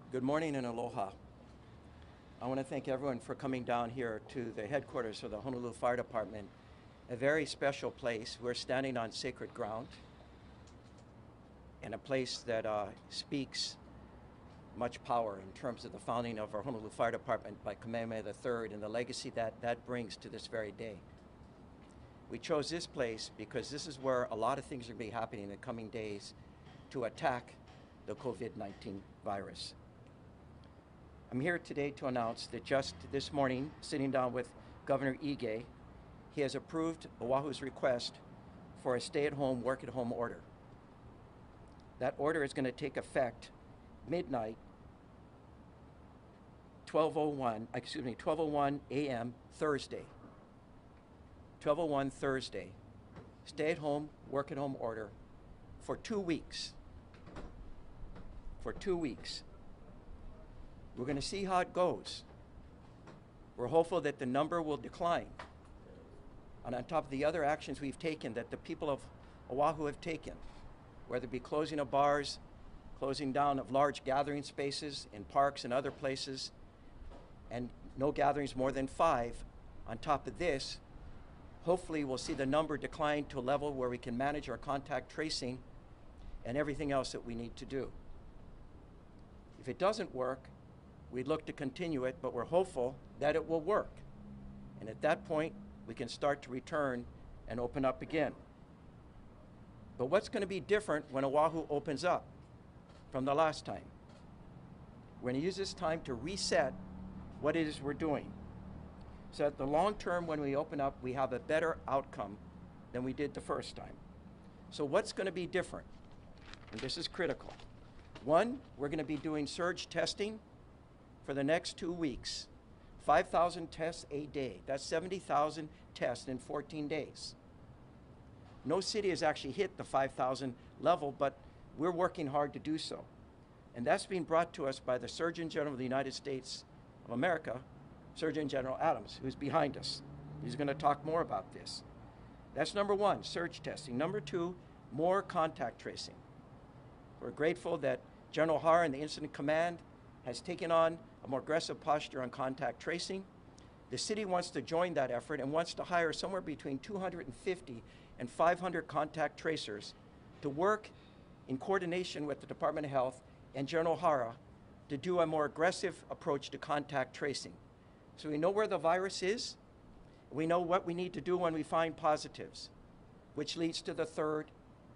Good morning and aloha. I want to thank everyone for coming down here to the headquarters of the Honolulu Fire Department, a very special place. We're standing on sacred ground and a place that speaks much power in terms of the founding of our Honolulu Fire Department by Kamehameha III and the legacy that brings to this very day. We chose this place because this is where a lot of things are going to be happening in the coming days to attack the COVID-19 virus. I'm here today to announce that just this morning, sitting down with Governor Ige, he has approved Oahu's request for a stay-at-home, work-at-home order. That order is going to take effect midnight, 12:01 a.m. Thursday. 12:01 Thursday. Stay-at-home, work-at-home order for 2 weeks. For 2 weeks. We're going to see how it goes. We're hopeful that the number will decline. And on top of the other actions we've taken, that the people of Oahu have taken, whether it be closing of bars, closing down of large gathering spaces in parks and other places, and no gatherings more than 5. On top of this, hopefully we'll see the number decline to a level where we can manage our contact tracing and everything else that we need to do. If it doesn't work, we'd look to continue it, but we're hopeful that it will work. And at that point, we can start to return and open up again. But what's going to be different when Oahu opens up from the last time? We're going to use this time to reset what it is we're doing. So that the long term, when we open up, we have a better outcome than we did the first time. So what's going to be different? And this is critical. One, we're going to be doing surge testing for the next 2 weeks. 5,000 tests a day. That's 70,000 tests in 14 days. No city has actually hit the 5,000 level, but we're working hard to do so. And that's being brought to us by the Surgeon General of the United States of America, Surgeon General Adams, who's behind us. He's going to talk more about this. That's number one, surge testing. Number two, more contact tracing. We're grateful that General Hara and the Incident Command has taken on a more aggressive posture on contact tracing. The city wants to join that effort and wants to hire somewhere between 250 and 500 contact tracers to work in coordination with the Department of Health and General Hara to do a more aggressive approach to contact tracing. So we know where the virus is. We know what we need to do when we find positives, which leads to the third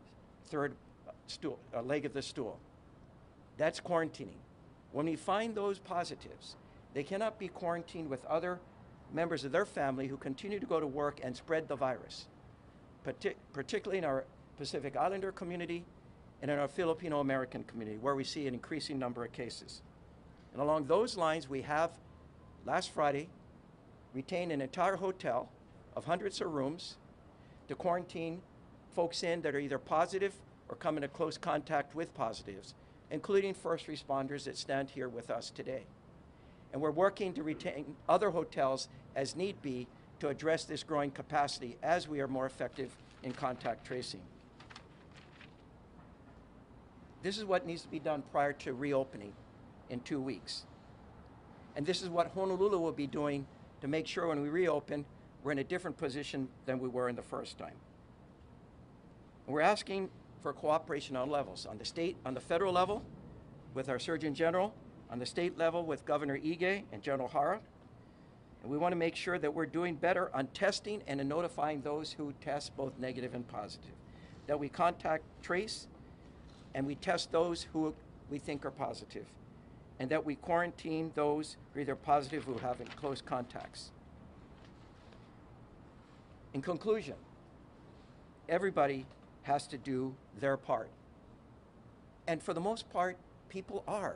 leg of the stool. That's quarantining. When we find those positives, they cannot be quarantined with other members of their family who continue to go to work and spread the virus, particularly in our Pacific Islander community and in our Filipino American community, where we see an increasing number of cases. And along those lines, we have, last Friday, retained an entire hotel of hundreds of rooms to quarantine folks in that are either positive or come into close contact with positives, including first responders that stand here with us today. And we're working to retain other hotels as need be to address this growing capacity as we are more effective in contact tracing. This is what needs to be done prior to reopening in 2 weeks. And this is what Honolulu will be doing to make sure when we reopen, we're in a different position than we were in the first time. And we're asking for cooperation on levels, on the federal level with our Surgeon General, on the state level with Governor Ige and General Hara. And we want to make sure that we're doing better on testing and in notifying those who test both negative and positive. That we contact trace and we test those who we think are positive. And that we quarantine those who are either positive or who have close contacts. In conclusion, everybody has to do their part. And for the most part, people are.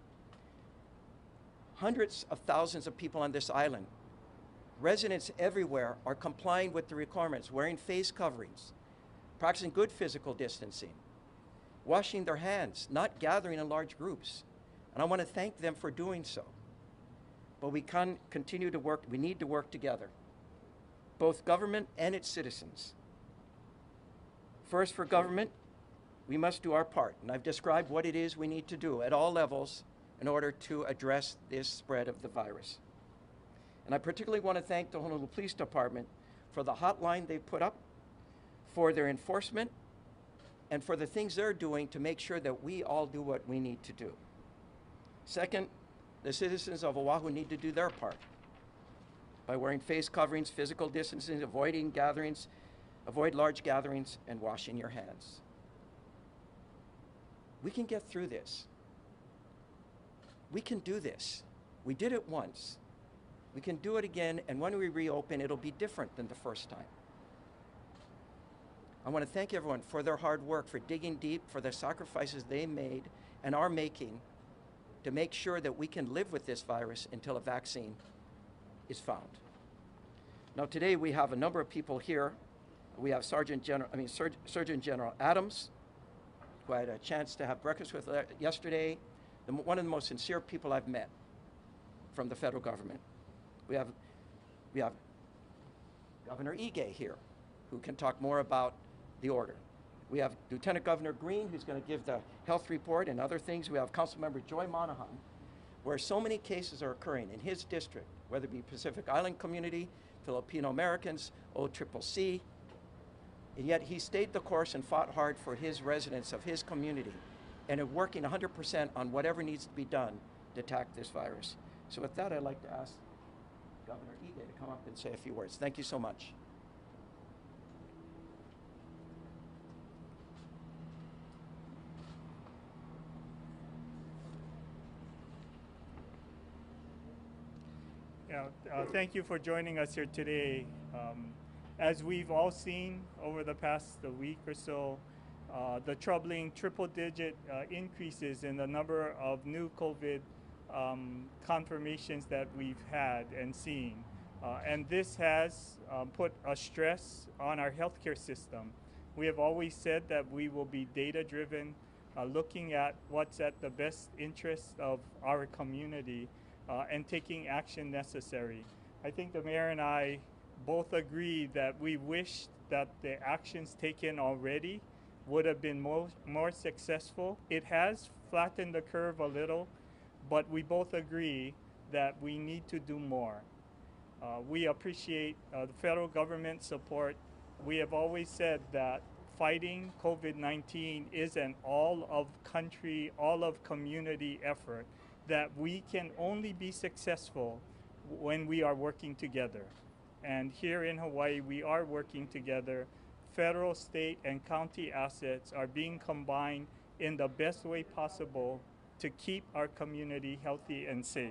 Hundreds of thousands of people on this island, residents everywhere, are complying with the requirements, wearing face coverings, practicing good physical distancing, washing their hands, not gathering in large groups. And I want to thank them for doing so. But we can continue to work, we need to work together, both government and its citizens. First, for government, we must do our part. And I've described what it is we need to do at all levels in order to address this spread of the virus. And I particularly want to thank the Honolulu Police Department for the hotline they put up, for their enforcement, and for the things they're doing to make sure that we all do what we need to do. Second, the citizens of Oahu need to do their part by wearing face coverings, physical distancing, avoiding gatherings, avoid large gatherings, and washing your hands. We can get through this. We can do this. We did it once. We can do it again, and when we reopen, it'll be different than the first time. I want to thank everyone for their hard work, for digging deep, for the sacrifices they made and are making to make sure that we can live with this virus until a vaccine is found. Now today we have a number of people here. We have Surgeon General Adams, who I had a chance to have breakfast with yesterday, one of the most sincere people I've met from the federal government. We have Governor Ige here, who can talk more about the order. We have Lieutenant Governor Green, who's going to give the health report and other things. We have Councilmember Joy Monahan, where so many cases are occurring in his district, whether it be Pacific Island community, Filipino Americans, OCCC, and yet he stayed the course and fought hard for his residents of his community and is working 100% on whatever needs to be done to attack this virus. So with that, I'd like to ask Governor Ige to come up and say a few words. Thank you so much. Thank you for joining us here today. As we've all seen over the past week or so, the troubling triple-digit increases in the number of new COVID confirmations that we've had and seen. And this has put a stress on our healthcare system. We have always said that we will be data-driven, looking at what's at the best interest of our community and taking action necessary. I think the mayor and I both agree that we wish that the actions taken already would have been more successful. It has flattened the curve a little, but we both agree that we need to do more. We appreciate the federal government support. We have always said that fighting COVID-19 is an all-of-country, all-of-community effort, that we can only be successful when we are working together. And here in Hawaii, we are working together. Federal, state, and county assets are being combined in the best way possible to keep our community healthy and safe.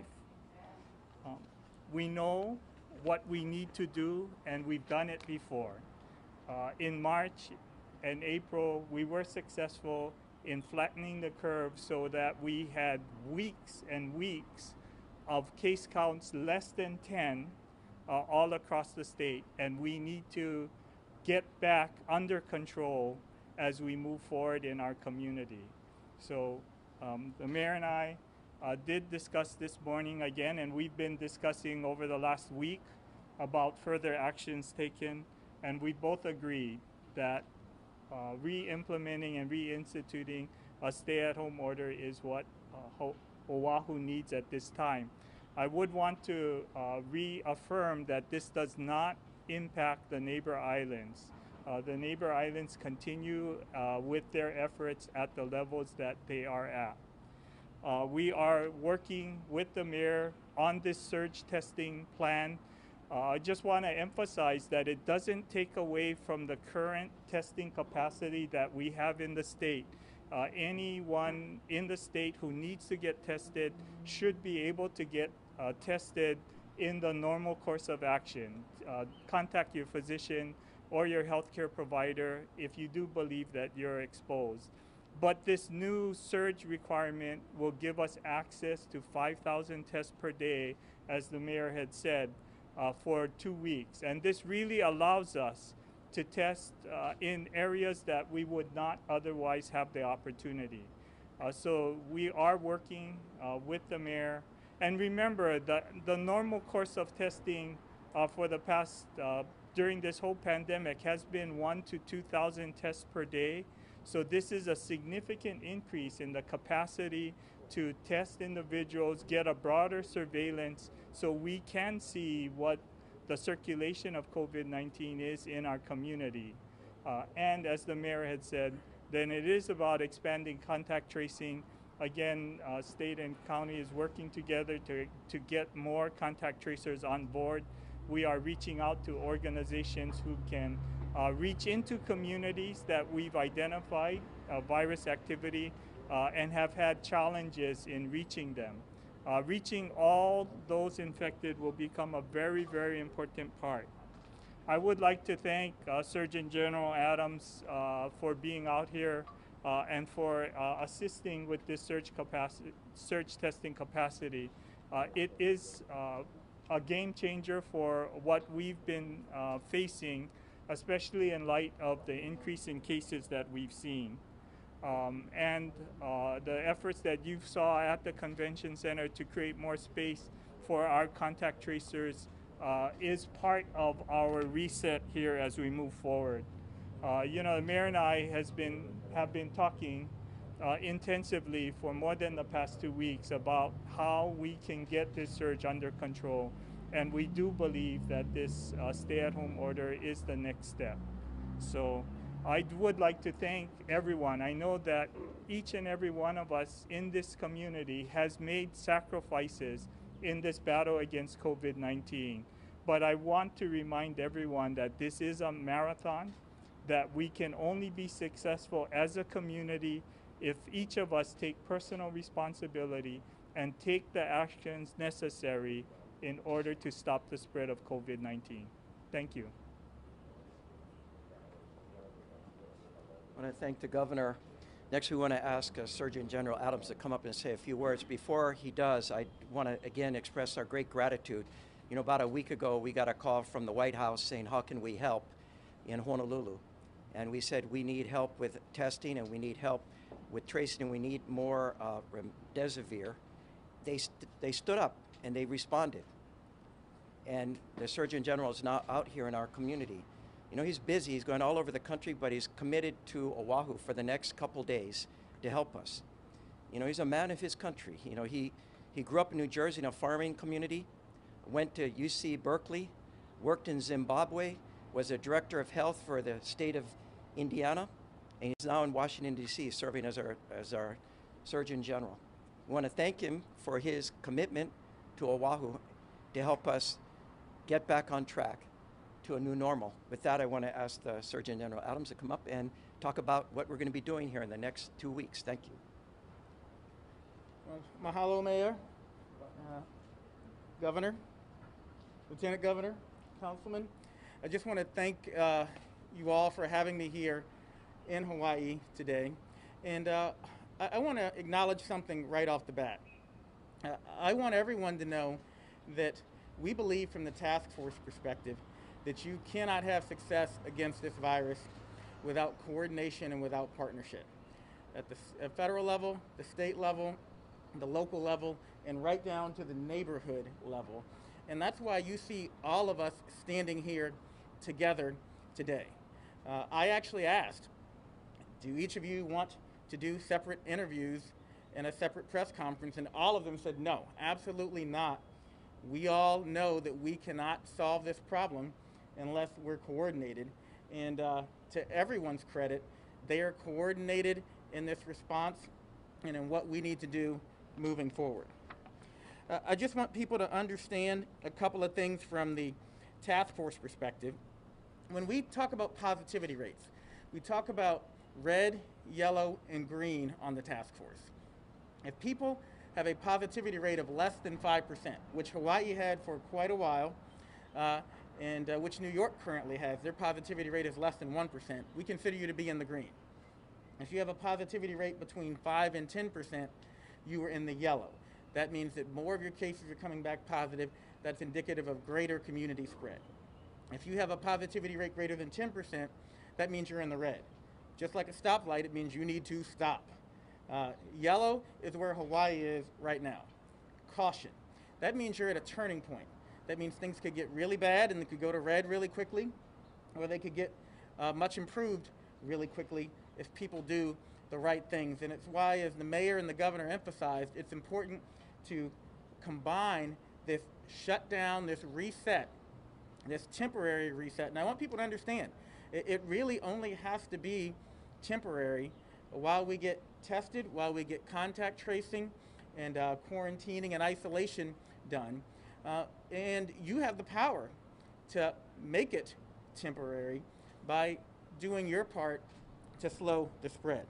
We know what we need to do, and we've done it before. In March and April, we were successful in flattening the curve so that we had weeks and weeks of case counts less than 10 all across the state, and we need to get back under control as we move forward in our community. So the mayor and I did discuss this morning again, and we've been discussing over the last week about further actions taken, and we both agreed that re-implementing and reinstituting a stay-at-home order is what Oahu needs at this time. I would want to reaffirm that this does not impact the neighbor islands. The neighbor islands continue with their efforts at the levels that they are at. We are working with the mayor on this surge testing plan. I just want to emphasize that it doesn't take away from the current testing capacity that we have in the state. Anyone in the state who needs to get tested should be able to get tested in the normal course of action. Contact your physician or your healthcare provider if you do believe that you're exposed. But this new surge requirement will give us access to 5,000 tests per day, as the mayor had said, for 2 weeks. And this really allows us to test in areas that we would not otherwise have the opportunity. So we are working with the mayor. And remember, the normal course of testing for the past, during this whole pandemic has been 1,000 to 2,000 tests per day. So this is a significant increase in the capacity to test individuals, get a broader surveillance so we can see what the circulation of COVID-19 is in our community. And as the mayor had said, then it is about expanding contact tracing. Again, state and county is working together to get more contact tracers on board. We are reaching out to organizations who can reach into communities that we've identified virus activity and have had challenges in reaching them. Reaching all those infected will become a very, very important part. I would like to thank Surgeon General Adams for being out here and for assisting with this surge testing capacity. It is a game changer for what we've been facing, especially in light of the increase in cases that we've seen. And the efforts that you saw at the convention center to create more space for our contact tracers is part of our reset here as we move forward. You know, the mayor and I have been talking intensively for more than the past 2 weeks about how we can get this surge under control, and we do believe that this stay-at-home order is the next step. So I would like to thank everyone. I know that each and every one of us in this community has made sacrifices in this battle against COVID-19. But I want to remind everyone that this is a marathon, that we can only be successful as a community if each of us take personal responsibility and take the actions necessary in order to stop the spread of COVID-19. Thank you. I want to thank the governor. Next, we want to ask Surgeon General Adams to come up and say a few words. Before he does, I want to again express our great gratitude. You know, about a week ago, we got a call from the White House saying, how can we help in Honolulu? And we said, we need help with testing and we need help with tracing and we need more remdesivir. They stood up and they responded. And the Surgeon General is now out here in our community. You know, he's busy, he's going all over the country, but he's committed to Oahu for the next couple days to help us. You know, he's a man of his country. You know, he grew up in New Jersey in a farming community, went to UC Berkeley, worked in Zimbabwe, was a director of health for the state of Indiana, and he's now in Washington, D.C., serving as our Surgeon General. We want to thank him for his commitment to Oahu to help us get back on track to a new normal. With that, I want to ask the Surgeon General Adams to come up and talk about what we're going to be doing here in the next 2 weeks. Thank you. Well, mahalo, Mayor, Governor, Lieutenant Governor, Councilman. I just want to thank you all for having me here in Hawaii today. And I want to acknowledge something right off the bat. I want everyone to know that we believe from the task force perspective that you cannot have success against this virus without coordination and without partnership. At the federal level, the state level, the local level, and right down to the neighborhood level. And that's why you see all of us standing here together today. I actually asked, do each of you want to do separate interviews and a separate press conference? And all of them said no, absolutely not. We all know that we cannot solve this problem unless we're coordinated. And to everyone's credit, they are coordinated in this response and in what we need to do moving forward. I just want people to understand a couple of things from the task force perspective. When we talk about positivity rates, we talk about red, yellow, and green on the task force. If people have a positivity rate of less than 5%, which Hawaii had for quite a while, and which New York currently has, their positivity rate is less than 1%, we consider you to be in the green. If you have a positivity rate between 5 and 10%, you are in the yellow. That means that more of your cases are coming back positive. That's indicative of greater community spread. If you have a positivity rate greater than 10%, that means you're in the red. Just like a stoplight, it means you need to stop. Yellow is where Hawaii is right now. Caution. That means you're at a turning point. That means things could get really bad and they could go to red really quickly, or they could get much improved really quickly if people do the right things. And it's why, as the mayor and the governor emphasized, it's important to combine this shutdown, this reset, this temporary reset. And I want people to understand, it really only has to be temporary while we get tested, while we get contact tracing and quarantining and isolation done. And you have the power to make it temporary by doing your part to slow the spread.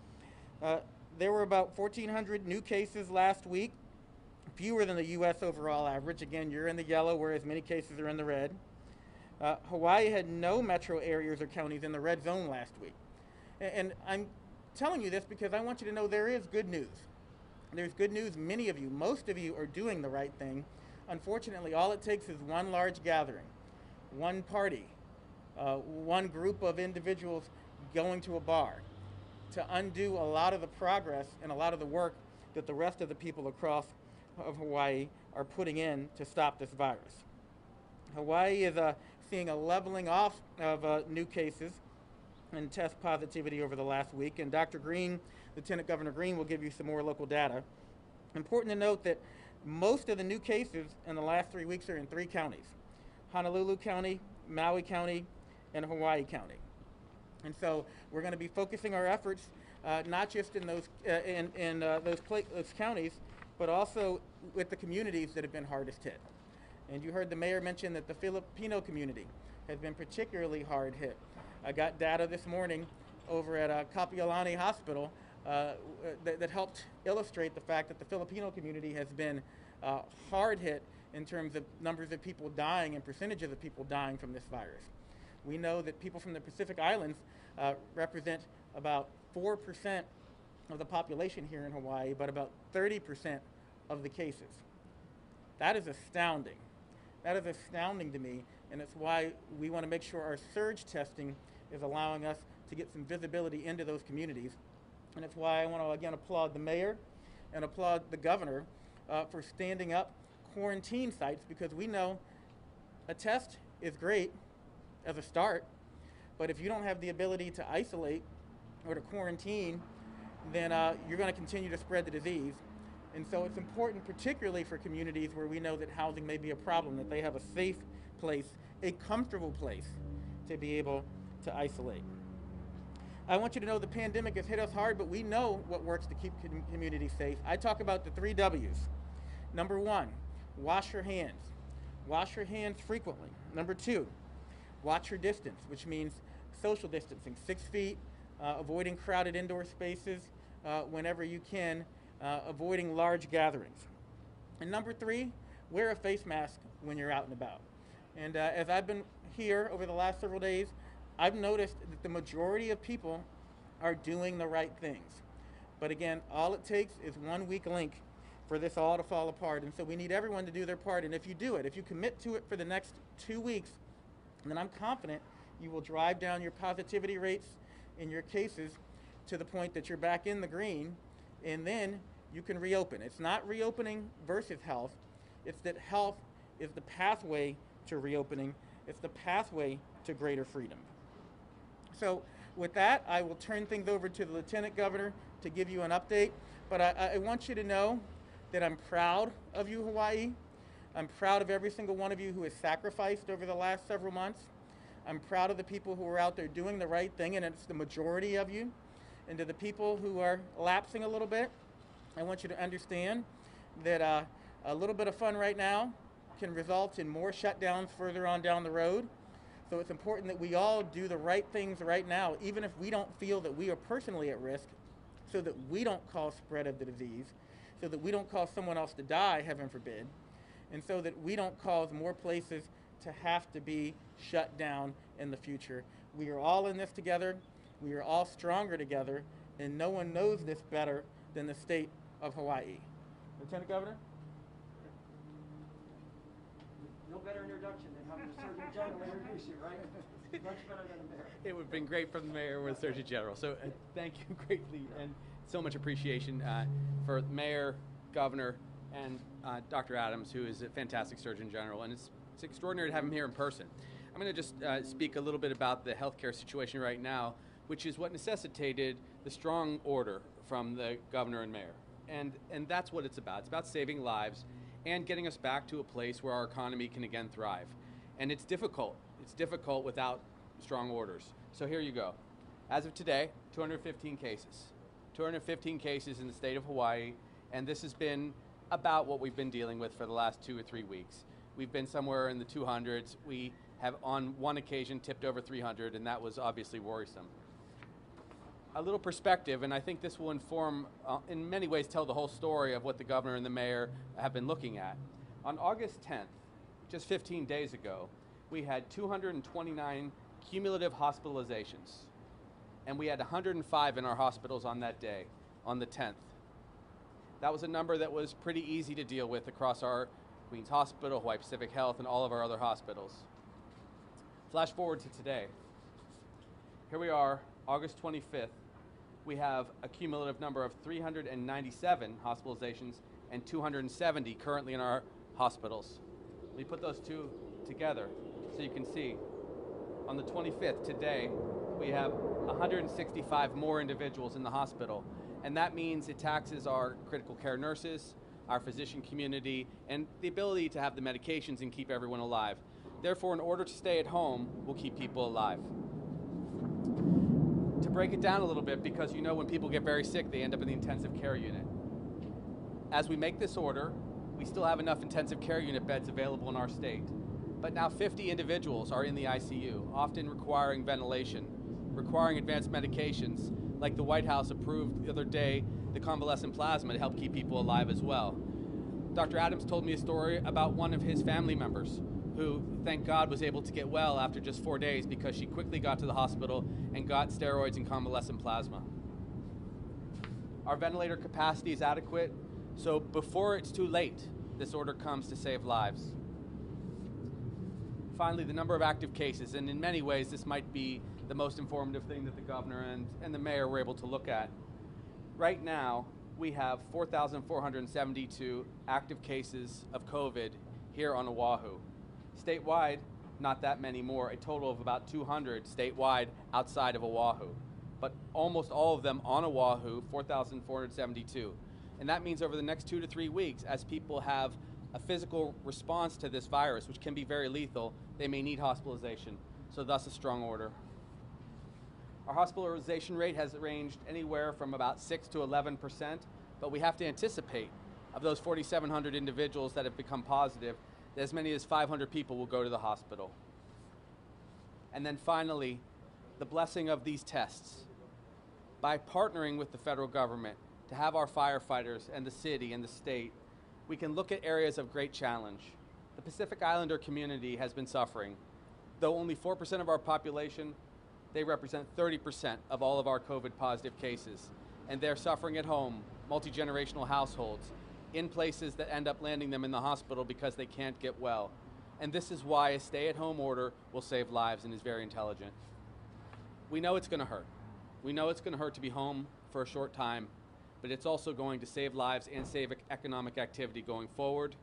There were about 1,400 new cases last week, fewer than the U.S. overall average. Again, you're in the yellow, whereas many cases are in the red. Hawaii had no metro areas or counties in the red zone last week. And I'm telling you this because I want you to know there is good news. There's good news. Many of you, most of you, are doing the right thing. Unfortunately, all it takes is one large gathering, one party, one group of individuals going to a bar to undo a lot of the progress and a lot of the work that the rest of the people across of Hawaii are putting in to stop this virus. Hawaii is seeing a leveling off of new cases and test positivity over the last week, and Dr. Green, Lieutenant Governor Green, will give you some more local data. Important to note that most of the new cases in the last 3 weeks are in 3 counties: Honolulu County, Maui County, and Hawaii County. And so we're going to be focusing our efforts not just in those those counties, but also with the communities that have been hardest hit. And you heard the mayor mention that the Filipino community has been particularly hard hit. I got data this morning over at Kapiolani Hospital that helped illustrate the fact that the Filipino community has been hard hit in terms of numbers of people dying and percentages of people dying from this virus. We know that people from the Pacific Islands represent about 4% of the population here in Hawaii, but about 30% of the cases. That is astounding. That is astounding to me, and it's why we want to make sure our surge testing is allowing us to get some visibility into those communities. And it's why I want to again applaud the mayor and applaud the governor for standing up quarantine sites, because we know a test is great as a start, but if you don't have the ability to isolate or to quarantine, then you're going to continue to spread the disease. And so it's important, particularly for communities where we know that housing may be a problem, that they have a safe place, a comfortable place to be able to isolate. I want you to know the pandemic has hit us hard, but we know what works to keep communities safe. I talk about the 3 W's. Number 1, wash your hands. Wash your hands frequently. Number 2, watch your distance, which means social distancing, 6 feet, avoiding crowded indoor spaces whenever you can, avoiding large gatherings. And number 3, wear a face mask when you're out and about. And as I've been here over the last several days, I've noticed that the majority of people are doing the right things. But again, all it takes is one weak link for this all to fall apart. And so we need everyone to do their part. And if you do it, if you commit to it for the next 2 weeks, then I'm confident you will drive down your positivity rates in your cases to the point that you're back in the green, and then you can reopen. It's not reopening versus health. It's that health is the pathway to reopening. It's the pathway to greater freedom. So with that, I will turn things over to the Lieutenant Governor to give you an update. But I want you to know that I'm proud of you, Hawaii. I'm proud of every single one of you who has sacrificed over the last several months. I'm proud of the people who are out there doing the right thing, and it's the majority of you. And to the people who are lapsing a little bit, I want you to understand that a little bit of fun right now can result in more shutdowns further on down the road. So it's important that we all do the right things right now, even if we don't feel that we are personally at risk, so that we don't cause spread of the disease, so that we don't cause someone else to die, heaven forbid, and so that we don't cause more places to have to be shut down in the future. We are all in this together. We are all stronger together, and no one knows this better than the state of Hawaii. Lieutenant Governor? No better introduction than having the Surgeon General introduce you, right? Much better than the mayor. It would have been great from the mayor or the Surgeon General. So thank you greatly, and so much appreciation for the mayor, governor, and Dr. Adams, who is a fantastic Surgeon General, and it's extraordinary to have him here in person. I'm going to just speak a little bit about the healthcare situation right now, which is what necessitated the strong order from the governor and mayor. And that's what it's about. It's about saving lives and getting us back to a place where our economy can again thrive. And it's difficult. It's difficult without strong orders. So here you go. As of today, 215 cases. 215 cases in the state of Hawaii, and this has been about what we've been dealing with for the last 2 or 3 weeks. We've been somewhere in the 200s. We have on one occasion tipped over 300, and that was obviously worrisome. A little perspective, and I think this will inform, in many ways, tell the whole story of what the governor and the mayor have been looking at. On August 10th, just 15 days ago, we had 229 cumulative hospitalizations, and we had 105 in our hospitals on that day, on the 10th. That was a number that was pretty easy to deal with across our Queens Hospital, Hawaii Pacific Health, and all of our other hospitals. Flash forward to today. Here we are, August 25th. We have a cumulative number of 397 hospitalizations and 270 currently in our hospitals. Let me put those two together so you can see. On the 25th, today, we have 165 more individuals in the hospital, and that means it taxes our critical care nurses, our physician community, and the ability to have the medications and keep everyone alive. Therefore, in order to stay at home, we'll keep people alive. To break it down a little bit, because you know when people get very sick, they end up in the intensive care unit. As we make this order, we still have enough intensive care unit beds available in our state. But now 50 individuals are in the ICU, often requiring ventilation, requiring advanced medications, like the White House approved the other day, the convalescent plasma to help keep people alive as well. Dr. Adams told me a story about one of his family members who, thank God, was able to get well after just 4 days because she quickly got to the hospital and got steroids and convalescent plasma. Our ventilator capacity is adequate, so before it's too late, this order comes to save lives. Finally, the number of active cases, and in many ways this might be the most informative thing that the governor and the mayor were able to look at. Right now, we have 4,472 active cases of COVID here on Oahu. Statewide, not that many more, a total of about 200 statewide outside of Oahu. But almost all of them on Oahu, 4,472. And that means over the next 2 to 3 weeks, as people have a physical response to this virus, which can be very lethal, they may need hospitalization. So thus a strong order. Our hospitalization rate has ranged anywhere from about 6 to 11%, but we have to anticipate of those 4,700 individuals that have become positive, that as many as 500 people will go to the hospital. And then finally, the blessing of these tests. By partnering with the federal government to have our firefighters and the city and the state, we can look at areas of great challenge. The Pacific Islander community has been suffering. Though only 4% of our population, they represent 30% of all of our COVID positive cases. And they're suffering at home, multi-generational households, in places that end up landing them in the hospital because they can't get well. And this is why a stay-at-home order will save lives and is very intelligent. We know it's gonna hurt. We know it's gonna hurt to be home for a short time, but it's also going to save lives and save economic activity going forward.